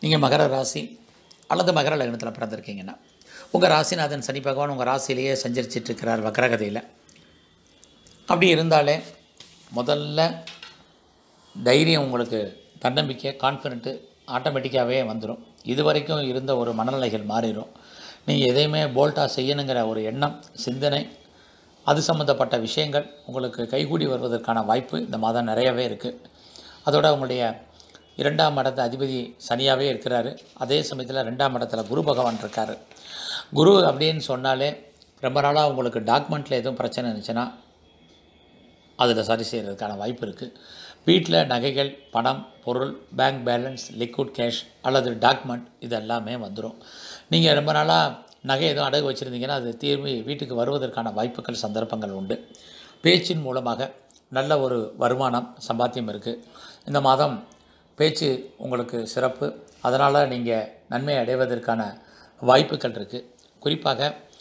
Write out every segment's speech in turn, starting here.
நீங்கள் மகர ராசி அல்லது மகர லக்னத்தில் பிறந்திருக்கீங்கன்னா உங்கள் ராசிநாதன் சனி பகவான் உங்கள் ராசியிலேயே சஞ்சரிச்சிட்ருக்கிறார் வக்ரகதியில். அப்படி இருந்தாலே முதல்ல தைரியம், உங்களுக்கு தன்னம்பிக்கை, கான்ஃபிடென்ட்டு ஆட்டோமேட்டிக்காகவே வந்துடும். இது வரைக்கும் இருந்த ஒரு மனநிலைகள் மாறிடும். நீங்கள் எதையுமே போல்ட்டாக செய்யணுங்கிற ஒரு எண்ணம், சிந்தனை, அது சம்மந்தப்பட்ட விஷயங்கள் உங்களுக்கு கைகூடி வருவதற்கான வாய்ப்பு இந்த மாதம் நிறையவே இருக்குது. அதோட உங்களுடைய 2ஆம் இடத்து அதிபதி சனியாகவே இருக்கிறாரு. அதே சமயத்தில் 2ஆம் இடத்துல குரு பகவான் இருக்கார். குரு அப்படின்னு சொன்னாலே ரொம்ப நாளாக உங்களுக்கு டாக்குமெண்ட்டில் எதுவும் பிரச்சனை இருந்துச்சுன்னா அதில் சரி செய்கிறதுக்கான வாய்ப்பு இருக்குது. வீட்டில் நகைகள், பணம், பொருள், பேங்க் பேலன்ஸ், லிக்விட் கேஷ் அல்லது டாக்குமெண்ட் இது எல்லாமே வந்துடும். நீங்கள் ரொம்ப நாளாக நகை எதுவும் அடகு வச்சுருந்தீங்கன்னா அது தீர்வு வீட்டுக்கு வருவதற்கான வாய்ப்புகள், சந்தர்ப்பங்கள் உண்டு. பேச்சின் மூலமாக நல்ல ஒரு வருமானம், சம்பாத்தியம் இருக்குது. இந்த மாதம் பேச்சு உங்களுக்கு சிறப்பு. அதனால் நீங்கள் நன்மை அடைவதற்கான வாய்ப்புகள் இருக்குது. குறிப்பாக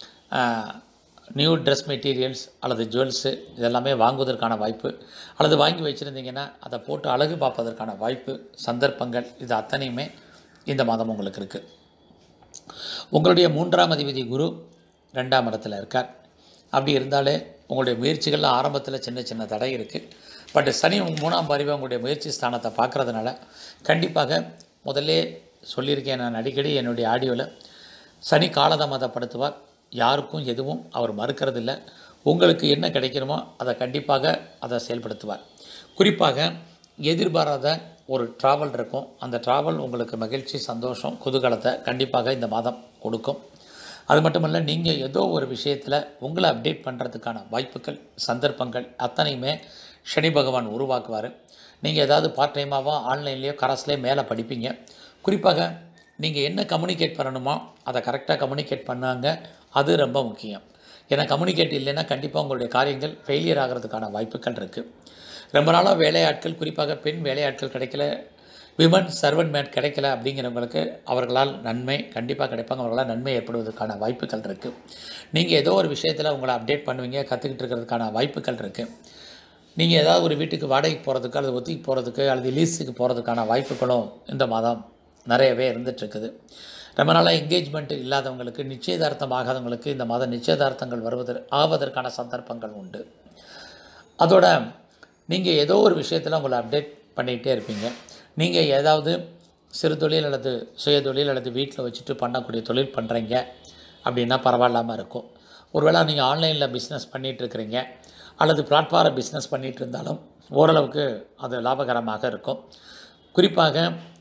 நியூ ட்ரெஸ் மெட்டீரியல்ஸ் அல்லது ஜுவல்ஸு இதெல்லாமே வாங்குவதற்கான வாய்ப்பு, அல்லது வாங்கி வச்சுருந்தீங்கன்னா அதை போட்டு அழகு பார்ப்பதற்கான வாய்ப்பு, சந்தர்ப்பங்கள் இது அத்தனையுமே இந்த மாதம் உங்களுக்கு இருக்குது. உங்களுடைய 3ஆம் அதிபதி குரு 2ஆம் இடத்துல இருக்கார். அப்படி இருந்தாலே உங்களுடைய முயற்சிகளில் ஆரம்பத்தில் சின்ன சின்ன தடை இருக்குது. பட் சனி 3ஆம் பார்வை உங்களுடைய முயற்சி ஸ்தானத்தை பார்க்குறதுனால கண்டிப்பாக முதல்ல சொல்லியிருக்கேன் நான் அடிக்கடி என்னுடைய ஆடியோவில், சனி காலதாமதப்படுத்துவார். யாருக்கும் எதுவும் அவர் மறுக்கிறதில்ல. உங்களுக்கு என்ன கிடைக்கணுமோ அதை கண்டிப்பாக அதை செயல்படுத்துவார். குறிப்பாக எதிர்பாராத ஒரு ட்ராவல் இருக்கும். அந்த ட்ராவல் உங்களுக்கு மகிழ்ச்சி, சந்தோஷம், குதூகலத்தை கண்டிப்பாக இந்த மாதம் கொடுக்கும். அது மட்டுமல்ல, நீங்கள் ஏதோ ஒரு விஷயத்தில் உங்களை அப்டேட் பண்ணுறதுக்கான வாய்ப்புகள், சந்தர்ப்பங்கள் அத்தனையுமே சனி பகவான் உருவாக்குவார். நீங்கள் ஏதாவது பார்ட் டைமாகவோ ஆன்லைன்லேயோ கரஸ்லேயோ மேலே படிப்பீங்க. குறிப்பாக நீங்கள் என்ன கம்யூனிகேட் பண்ணணுமோ அதை கரெக்டாக கம்யூனிகேட் பண்ணாங்க. அது ரொம்ப முக்கியம். ஏன்னா கம்யூனிகேட் இல்லைன்னா கண்டிப்பாக உங்களுடைய காரியங்கள் ஃபெயிலியர் ஆகிறதுக்கான வாய்ப்புகள் இருக்குது. ரொம்ப நாளாக வேலையாட்கள், குறிப்பாக பெண் வேலையாட்கள் கிடைக்கல, விமன் சர்வன்ட் மேன் கிடைக்கல அப்படிங்கிறவங்களுக்கு அவர்களால் நன்மை கண்டிப்பாக கிடைப்பாங்க. அவர்களால் நன்மை ஏற்படுவதற்கான வாய்ப்புகள் இருக்குது. நீங்கள் ஏதோ ஒரு விஷயத்தில் உங்களை அப்டேட் பண்ணுவீங்க, கற்றுக்கிட்டு இருக்கிறதுக்கான வாய்ப்புகள் இருக்குது. நீங்கள் ஏதாவது ஒரு வீட்டுக்கு வாடகைக்கு போகிறதுக்கு அல்லது ஒத்திக்கு போகிறதுக்கு அல்லது லீஸுக்கு போகிறதுக்கான வாய்ப்புகளும் இந்த மாதம் நிறையவே இருந்துகிட்ருக்குது. ரொம்ப நாளாக என்கேஜ்மெண்ட்டு இல்லாதவங்களுக்கு, நிச்சயதார்த்தம் ஆகாதவங்களுக்கு இந்த மாதம் நிச்சயதார்த்தங்கள் ஆவதற்கான சந்தர்ப்பங்கள் உண்டு. அதோட நீங்கள் ஏதோ ஒரு விஷயத்தில் உங்களை அப்டேட் பண்ணிகிட்டே இருப்பீங்க. நீங்கள் ஏதாவது சிறு தொழில் அல்லது சுய தொழில் அல்லது வீட்டில் வச்சுட்டு பண்ணக்கூடிய தொழில் பண்ணுறீங்க அப்படின்னா பரவாயில்லாமல் இருக்கும். ஒருவேளை நீங்கள் ஆன்லைனில் பிஸ்னஸ் பண்ணிகிட்ருக்கிறீங்க அல்லது பிளாட்ஃபார்ம் பிஸ்னஸ் பண்ணிகிட்டு இருந்தாலும் ஓரளவுக்கு அது லாபகரமாக இருக்கும். குறிப்பாக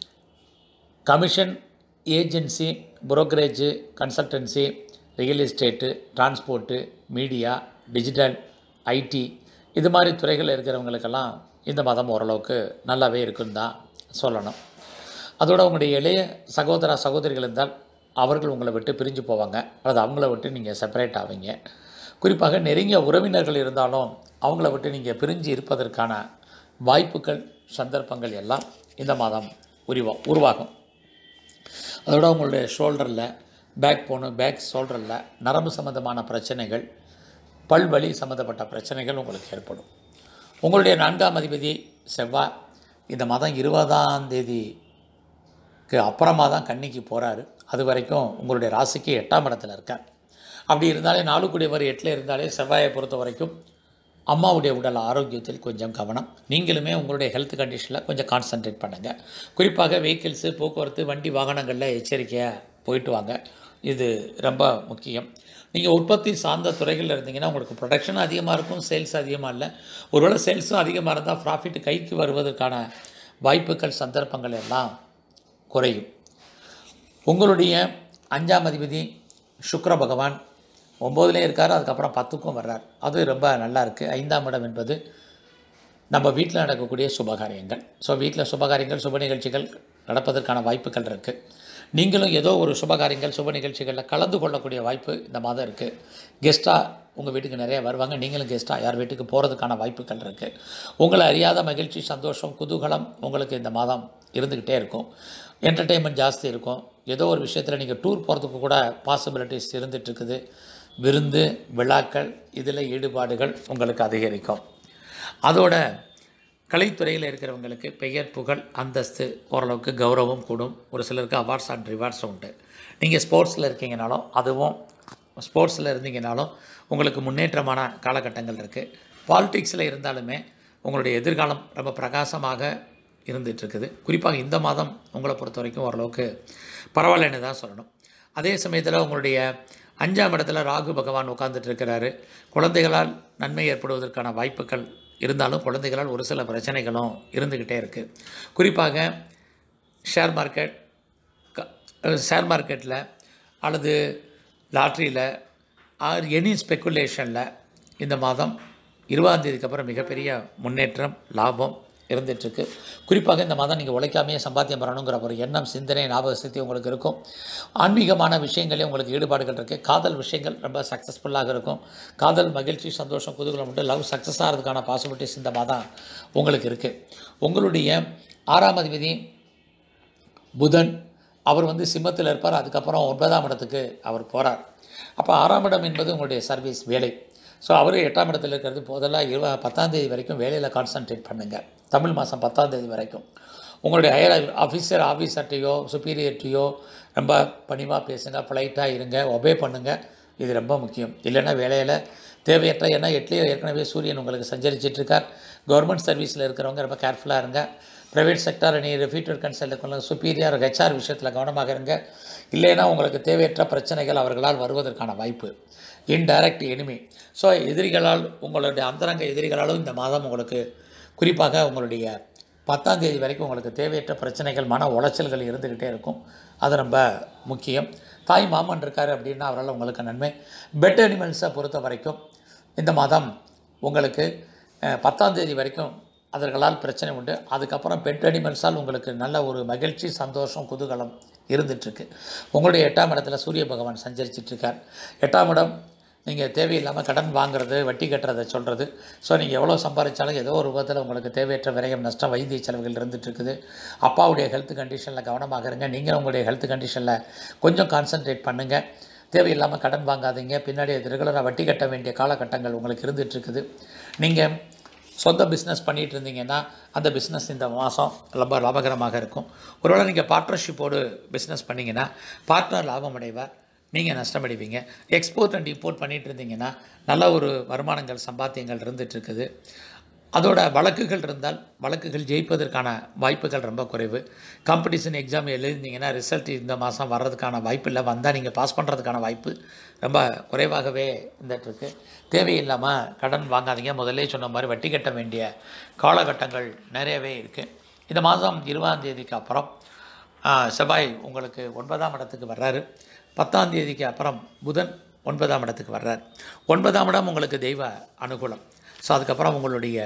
commission, agency, brokerage, consultancy, real estate, transport, media, digital, IT இது மாதிரி துறைகள் இருக்கிறவங்களுக்கெல்லாம் இந்த மாதம் ஓரளவுக்கு நல்லாவே இருக்குன்னு தான் சொல்லணும். அதோட உங்களுடைய இளைய சகோதர சகோதரிகள் இருந்தால் அவர்கள் உங்களை விட்டு பிரிஞ்சு போவாங்க, அல்லது அவங்கள விட்டு நீங்கள் செப்பரேட் ஆவீங்க. குறிப்பாக நெருங்கிய உறவினர்கள் இருந்தாலும் அவங்கள விட்டு நீங்கள் பிரிஞ்சு இருப்பதற்கான வாய்ப்புகள், சந்தர்ப்பங்கள் எல்லாம் இந்த மாதம் உருவாகும். அதோட உங்களுடைய ஷோல்டரில், பேக் ஷோல்டரில் நரம்பு சம்மந்தமான பிரச்சனைகள், பல்வலி சம்மந்தப்பட்ட பிரச்சனைகள் உங்களுக்கு ஏற்படும். உங்களுடைய 4ஆம் அதிபதி செவ்வாய் இந்த மாதம் 20ஆம் தேதிக்கு அப்புறமா தான் கன்னிக்கு போகிறாரு. அது வரைக்கும் உங்களுடைய ராசிக்கு 8ஆம் இடத்துல இருக்கார். அப்படி இருந்தாலே 4 கூடியவர் 8ல் இருந்தாலே செவ்வாயை பொறுத்த வரைக்கும் அம்மாவுடைய உடல் ஆரோக்கியத்தில் கொஞ்சம் கவனம். நீங்களுமே உங்களுடைய ஹெல்த் கண்டிஷனில் கொஞ்சம் கான்சன்ட்ரேட் பண்ணுங்கள். குறிப்பாக வெஹிக்கிள்ஸு, போக்குவரத்து, வண்டி வாகனங்களில் எச்சரிக்கையாக போயிட்டு வாங்க. இது ரொம்ப முக்கியம். நீங்கள் உற்பத்தி சார்ந்த துறைகளில் இருந்தீங்கன்னா உங்களுக்கு ப்ரொடக்ஷனும் அதிகமாக இருக்கும், சேல்ஸ் அதிகமாக இல்லை. ஒருவேளை சேல்ஸும் அதிகமாக இருந்தால் ப்ராஃபிட் கைக்கு வருவதற்கான வாய்ப்புகள், சந்தர்ப்பங்கள் எல்லாம் குறையும். உங்களுடைய 5ஆம் அதிபதி சுக்கிர பகவான் 9லேயும் இருக்கார், அதுக்கப்புறம் 10க்கும் வர்றார். அது ரொம்ப நல்லா இருக்குது. 5ஆம் இடம் என்பது நம்ம வீட்டில் நடக்கக்கூடிய சுபகாரியங்கள். ஸோ வீட்டில் சுபகாரியங்கள், சுப நிகழ்ச்சிகள் நடப்பதற்கான வாய்ப்புகள் இருக்குது. நீங்களும் ஏதோ ஒரு சுபகாரியங்கள், சுப நிகழ்ச்சிகளில் கலந்து கொள்ளக்கூடிய வாய்ப்பு இந்த மாதம் இருக்குது. கெஸ்ட்டாக உங்கள் வீட்டுக்கு நிறைய வருவாங்க. நீங்களும் கெஸ்ட்டாக யார் வீட்டுக்கு போகிறதுக்கான வாய்ப்புகள் இருக்குது. உங்களை அறியாத மகிழ்ச்சி, சந்தோஷம், குதூகலம் உங்களுக்கு இந்த மாதம் இருந்துக்கிட்டே இருக்கும். என்டர்டெயின்மெண்ட் ஜாஸ்தி இருக்கும். ஏதோ ஒரு விஷயத்தில் நீங்கள் டூர் போகிறதுக்கு கூட பாசிபிலிட்டிஸ் இருந்துகிட்ருக்குது. விருந்து, விழாக்கள் இதில் ஈடுபாடுகள் உங்களுக்கு அதிகரிக்கும். அதோட கலைத்துறையில் இருக்கிறவங்களுக்கு பெயர் புகழ் அந்தஸ்து ஓரளவுக்கு கௌரவம் கூடும். ஒரு சிலருக்கு அவார்ட்ஸ் அண்ட் ரிவார்ட்ஸ் உண்டு. நீங்கள் ஸ்போர்ட்ஸில் இருக்கீங்கனாலும் அதுவும் ஸ்போர்ட்ஸில் இருந்தீங்கனாலும் உங்களுக்கு முன்னேற்றமான காலகட்டங்கள் இருக்குது. பாலிடிக்ஸில் இருந்தாலுமே உங்களுடைய எதிர்காலம் ரொம்ப பிரகாசமாக இருந்துகிட்ருக்குது. குறிப்பாக இந்த மாதம் உங்களை பொறுத்த வரைக்கும் ஓரளவுக்கு பரவாயில்லன்னு தான் சொல்லணும். அதே சமயத்தில் உங்களுடைய 5ஆம் இடத்துல ராகு பகவான் உட்கார்ந்துட்டு இருக்கிறாரு. குழந்தைகளால் நன்மை ஏற்படுவதற்கான வாய்ப்புகள் இருந்தாலும் குழந்தைகளால் ஒரு சில பிரச்சனைகளும் இருந்துக்கிட்டே இருக்குது. குறிப்பாக ஷேர் மார்க்கெட்டில் அல்லது லாட்ரியில் ஆர் எனி ஸ்பெக்குலேஷனில் இந்த மாதம் 20ஆம் தேதிக்கு அப்புறம் மிகப்பெரிய முன்னேற்றம் லாபம் இருந்துகிட்ருக்கு. குறிப்பாக இந்த மாதம் நீங்கள் உழைக்காமையே சம்பாத்தியம் பண்ணணுங்கிற ஒரு எண்ணம், சிந்தனை, ஞாபக சக்தி உங்களுக்கு இருக்கும். ஆன்மீகமான விஷயங்களே உங்களுக்கு ஈடுபாடுகள் இருக்குது. காதல் விஷயங்கள் ரொம்ப சக்ஸஸ்ஃபுல்லாக இருக்கும். காதல் மகிழ்ச்சி, சந்தோஷம், குதூகலம் உண்டு. லவ் சக்ஸஸ் ஆகிறதுக்கான பாசிபிலிட்டிஸ் இந்த மாதம் உங்களுக்கு இருக்குது. உங்களுடைய 6ஆம் அதிபதி புதன் அவர் சிம்மத்தில் இருப்பார். அதுக்கப்புறம் 9ஆம் இடத்துக்கு அவர் போகிறார். அப்போ 6ஆம் இடம் என்பது உங்களுடைய சர்வீஸ், வேலை. ஸோ அவர் 8ஆம் இடத்தில் இருக்கிறது. போதெல்லாம் 10ஆம் தேதி வரைக்கும் வேலையில் கான்சன்ட்ரேட் பண்ணுங்கள். தமிழ் மாதம் 10ஆம் தேதி வரைக்கும் உங்களுடைய ஹையர் ஆஃபீஸர்ட்டையோ சுப்பீரியர்ட்டையோ ரொம்ப பணிவாக பேசுங்க, பொலைட்டாக இருங்க, ஒபே பண்ணுங்கள். இது ரொம்ப முக்கியம். இல்லைன்னா வேலையில் தேவையற்ற, ஏன்னா 8லேயே ஏற்கனவே சூரியன் உங்களுக்கு சஞ்சரிச்சிட்ருக்கார். கவர்மெண்ட் சர்வீஸில் இருக்கிறவங்க ரொம்ப கேர்ஃபுல்லாக இருங்க. Private sector reputed consult superior HR விஷயத்தில் கவனமாக இருங்க. இல்லைன்னா உங்களுக்கு தேவையற்ற பிரச்சனைகள் அவர்களால் வருவதற்கான வாய்ப்பு. Indirect enemy. ஸோ எதிரிகளால், உங்களுடைய அந்தரங்க எதிரிகளாலும் இந்த மாதம் உங்களுக்கு, குறிப்பாக உங்களுடைய 10ஆம் தேதி வரைக்கும் உங்களுக்கு தேவையற்ற பிரச்சனைகள், மன உளைச்சல்கள் இருந்துக்கிட்டே இருக்கும். அது ரொம்ப முக்கியம். தாய் மாமன் இருக்கார் அப்படின்னா அவரால் உங்களுக்கு நன்மை. பெட் அனிமல்ஸை பொறுத்த வரைக்கும் இந்த மாதம் உங்களுக்கு 10ஆம் தேதி வரைக்கும் அவர்களால் பிரச்சனை உண்டு. அதுக்கப்புறம் பெட் அனிமல்ஸால் உங்களுக்கு நல்ல ஒரு மகிழ்ச்சி, சந்தோஷம், குதூகலம் இருந்துகிட்ருக்கு. உங்களுடைய 8ஆம் இடத்துல சூரிய பகவான் சஞ்சரிச்சிட்ருக்கார். 8ஆம் இடம் நீங்கள் தேவையில்லாமல் கடன் வாங்குறது, வட்டி கட்டுறதை சொல்கிறது. ஸோ நீங்கள் எவ்வளோ சம்பாதிச்சாலும் ஏதோ ஒரு விதத்தில் உங்களுக்கு தேவையற்ற விரயம், நஷ்டம், வைத்திய செலவுகள் இருந்துகிட்ருக்குது. அப்பாவுடைய ஹெல்த் கண்டிஷனில் கவனமாக இருங்க. நீங்கள் உங்களுடைய ஹெல்த் கண்டிஷனில் கொஞ்சம் கான்சன்ட்ரேட் பண்ணுங்கள். தேவையில்லாமல் கடன் வாங்காதீங்க. பின்னாடி அது ரெகுலராக வட்டி கட்ட வேண்டிய காலகட்டங்கள் உங்களுக்கு இருந்துகிட்ருக்குது. நீங்கள் சொந்த பிஸ்னஸ் பண்ணிகிட்டு இருந்தீங்கன்னா அந்த பிஸ்னஸ் இந்த மாதம் ரொம்ப லாபகரமாக இருக்கும். ஒருவேளை நீங்கள் பார்ட்னர்ஷிப்போடு பிஸ்னஸ் பண்ணிங்கன்னா பார்ட்னர் லாபம் அடைவார், நீங்கள் நஷ்டமடைவீங்க. எக்ஸ்போர்ட் அண்ட் இம்போர்ட் பண்ணிகிட்டு இருந்தீங்கன்னா நல்ல ஒரு வருமானங்கள், சம்பாத்தியங்கள் இருந்துகிட்ருக்குது. அதோட வழக்குகள் இருந்தால் வழக்குகள் ஜெயிப்பதற்கான வாய்ப்புகள் ரொம்ப குறைவு. காம்படிஷன் எக்ஸாம் எழுதிருந்தீங்கன்னா ரிசல்ட் இந்த மாதம் வர்றதுக்கான வாய்ப்பு இல்லை. வந்தால் நீங்கள் பாஸ் பண்ணுறதுக்கான வாய்ப்பு ரொம்ப குறைவாகவே இருந்துகிட்ருக்கு. தேவையில்லாமல் கடன் வாங்காதீங்க. முதல்ல சொன்ன மாதிரி வட்டி கட்ட வேண்டிய காலகட்டங்கள் நிறையவே இருக்குது. இந்த மாதம் 20ஆம் தேதிக்கு அப்புறம் செவ்வாய் உங்களுக்கு 9ஆம் இடத்துக்கு வர்றாரு. 10ஆம் தேதிக்கு அப்புறம் புதன் 9ஆம் இடத்துக்கு வர்றார். 9ஆம் இடம் உங்களுக்கு தெய்வ அனுகூலம். ஸோ அதுக்கப்புறம் உங்களுடைய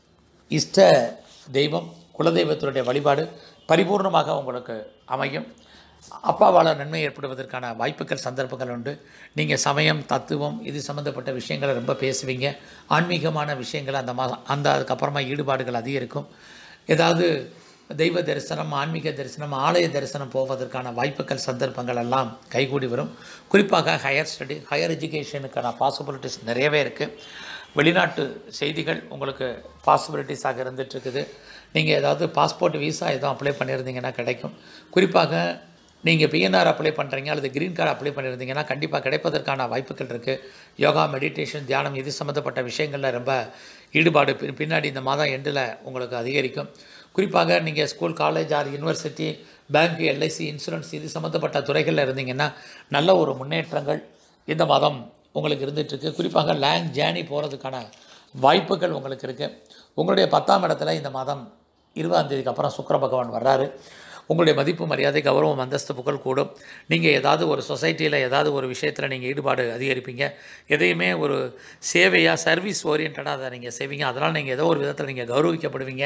இஷ்ட தெய்வம், குலதெய்வத்தினுடைய வழிபாடு பரிபூர்ணமாக உங்களுக்கு அமையும். அப்பாவால் நன்மை ஏற்படுவதற்கான வாய்ப்புகள், சந்தர்ப்பங்கள் உண்டு. நீங்கள் சமயம், தத்துவம் இது சம்மந்தப்பட்ட விஷயங்களை ரொம்ப பேசுவீங்க. ஆன்மீகமான விஷயங்கள் அதுக்கப்புறமா ஈடுபாடுகள் அதிகரிக்கும். ஏதாவது தெய்வ தரிசனம், ஆன்மீக தரிசனம், ஆலய தரிசனம் போவதற்கான வாய்ப்புகள், சந்தர்ப்பங்கள் எல்லாம் கைகூடி வரும். குறிப்பாக ஹையர் ஸ்டடி, ஹையர் எஜுகேஷனுக்கான பாசிபிலிட்டிஸ் நிறையவே இருக்குது. வெளிநாட்டு செய்திகள் உங்களுக்கு பாசிபிலிட்டிஸாக இருந்துகிட்ருக்குது. நீங்கள் ஏதாவது பாஸ்போர்ட், விசா எதுவும் அப்ளை பண்ணியிருந்தீங்கன்னா கிடைக்கும். குறிப்பாக நீங்கள் பிஎன்ஆர் அப்ளை பண்ணுறீங்க அல்லது க்ரீன் கார்டு அப்ளை பண்ணியிருந்தீங்கன்னா கண்டிப்பாக கிடைப்பதற்கான வாய்ப்புகள் இருக்குது. யோகா, மெடிடேஷன், தியானம் இது சம்மந்தப்பட்ட விஷயங்களில் ரொம்ப ஈடுபாடு பின்னாடி இந்த மாதம் எண்டில் உங்களுக்கு அதிகரிக்கும். குறிப்பாக நீங்கள் school, college or university, bank, LIC, insurance இது சம்மந்தப்பட்ட துறைகளில் இருந்தீங்கன்னா நல்ல ஒரு முன்னேற்றங்கள் இந்த மாதம் உங்களுக்கு இருந்துகிட்ருக்கு. குறிப்பாக லாங் ஜேர்னி போகிறதுக்கான வாய்ப்புகள் உங்களுக்கு இருக்குது. உங்களுடைய 10ஆம் இடத்துல இந்த மாதம் 20ஆம் தேதிக்கு அப்புறம் சுக்கிர பகவான் வர்றாரு. உங்களுடைய மதிப்பு, மரியாதை, கௌரவம், அந்தஸ்து, புகழ் கூடும். நீங்கள் ஏதாவது ஒரு சொசைட்டியில் ஏதாவது ஒரு விஷயத்தில் நீங்கள் ஈடுபாடு அதிகரிப்பீங்க. எதையுமே ஒரு சேவையாக, சர்வீஸ் ஓரியன்டாக அதை நீங்கள் செய்வீங்க. அதனால் நீங்கள் ஏதோ ஒரு விதத்தில் நீங்கள் கௌரவிக்கப்படுவீங்க.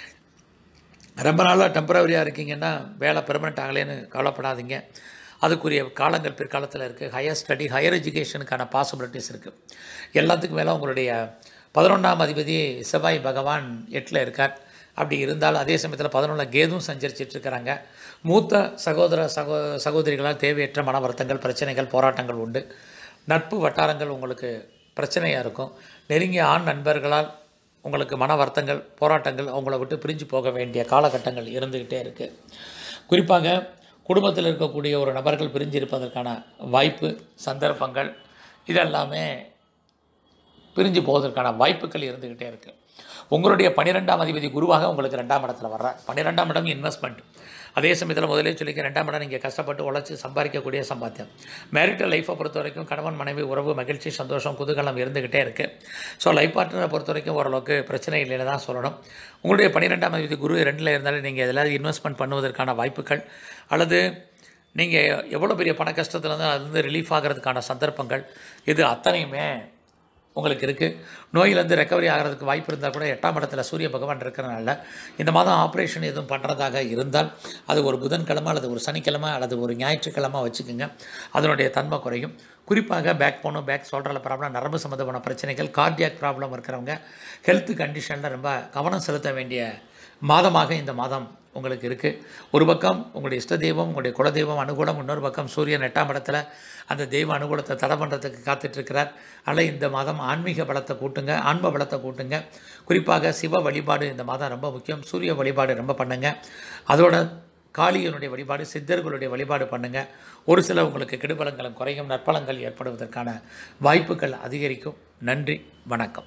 ரொம்ப நாளாக டெம்பரவரியாக இருக்கீங்கன்னா வேலை பெர்மனெண்ட் ஆகலேன்னு கவலைப்படாதீங்க. அதுக்குரிய காலங்கள் பிற்காலத்தில் இருக்குது. ஹையர் ஸ்டடி, ஹையர் எஜுகேஷனுக்கான பாசிபிலிட்டிஸ் இருக்குது. எல்லாத்துக்கும் மேலே உங்களுடைய 11ஆம் அதிபதி செவ்வாய் பகவான் 8ல் இருக்கார். அப்படி இருந்தால் அதே சமயத்தில் 11 கேதும் சஞ்சரிச்சிட்ருக்கிறாங்க. மூத்த சகோதரிகளால் தேவையற்ற மன வருத்தங்கள், பிரச்சனைகள், போராட்டங்கள் உண்டு. நட்பு வட்டாரங்கள் உங்களுக்கு பிரச்சனையாக இருக்கும். நெருங்கிய ஆண் நண்பர்களால் உங்களுக்கு மன வருத்தங்கள் போராட்டங்கள் அவங்கள விட்டு பிரிஞ்சு போக வேண்டிய காலகட்டங்கள் இருந்துக்கிட்டே இருக்குது. குறிப்பாக குடும்பத்தில் இருக்கக்கூடிய ஒரு நபர்கள் பிரிஞ்சு இருப்பதற்கான வாய்ப்பு சந்தர்ப்பங்கள் இதெல்லாமே பிரிஞ்சு போவதற்கான வாய்ப்புகள் இருந்துக்கிட்டே இருக்குது. உங்களுடைய 12ஆம் அதிபதி குருவாக உங்களுக்கு 2ஆம் இடத்துல வர்றார். 12ஆம் இடம் இன்வெஸ்ட்மெண்ட். அதே சமயத்தில் முதலே சொல்லிக்க 2ஆம் இடம் நீங்கள் கஷ்டப்பட்டு உழைச்சி சம்பாதிக்கக்கூடிய சம்பாத்தியம். மேரிட்டல் லைஃப்பை பொறுத்த வரைக்கும் கணவன் மனைவி உறவு மகிழ்ச்சி சந்தோஷம் குதூகலம் இருந்துக்கிட்டே இருக்குது. ஸோ லைஃப் பார்ட்னரை பொறுத்த வரைக்கும் ஓரளவுக்கு பிரச்சனை இல்லைன்னு தான் சொல்லணும். உங்களுடைய 12ஆம் அதிபதி குரு 2ல் இருந்தாலும் நீங்கள் எதாவது இன்வெஸ்ட்மெண்ட் பண்ணுவதற்கான வாய்ப்புகள் அல்லது நீங்கள் எவ்வளோ பெரிய பண கஷ்டத்துலேருந்து அதுலேருந்து ரிலீஃப் ஆகிறதுக்கான சந்தர்ப்பங்கள் இது அத்தனையுமே உங்களுக்கு இருக்குது. நோயிலேருந்து ரெக்கவரி ஆகிறதுக்கு வாய்ப்பு இருந்தால் கூட 8ஆம் இடத்துல சூரிய பகவான் இருக்கிறனால இந்த மாதம் ஆப்ரேஷன் எதுவும் பண்ணுறதாக இருந்தால் அது ஒரு புதன்கிழமை அல்லது ஒரு சனிக்கிழமை அல்லது ஒரு ஞாயிற்றுக்கிழமை வச்சுக்கோங்க. அதனுடைய தன்மை குறையும். குறிப்பாக பேக் போனும் பேக் ஷோல்டரில் ப்ராப்ளம் நரம்பு சம்மந்தமான பிரச்சனைகள் கார்டியாக் ப்ராப்ளம் இருக்கிறவங்க ஹெல்த் கண்டிஷனில் ரொம்ப கவனம் செலுத்த வேண்டிய மாதமாக இந்த மாதம் உங்களுக்கு இருக்குது. ஒரு பக்கம் உங்களுடைய இஷ்ட தெய்வம் உங்களுடைய குலதெய்வம் அனுகூலம், இன்னொரு பக்கம் சூரியன் 8ஆம் இடத்துல அந்த தெய்வ அனுகூலத்தை தடை பண்ணுறதுக்கு காத்துட்ருக்கிறார். அதனால் இந்த மாதம் ஆன்மீக பலத்தை கூட்டுங்க, ஆன்ம பலத்தை கூட்டுங்க. குறிப்பாக சிவ வழிபாடு இந்த மாதம் ரொம்ப முக்கியம். சூரிய வழிபாடு ரொம்ப பண்ணுங்கள். அதோட காளியனுடைய வழிபாடு சித்தர்களுடைய வழிபாடு பண்ணுங்கள். ஒரு சில உங்களுக்கு கெடுபலங்களும் குறையும், நற்பலங்கள் ஏற்படுவதற்கான வாய்ப்புகள் அதிகரிக்கும். நன்றி, வணக்கம்.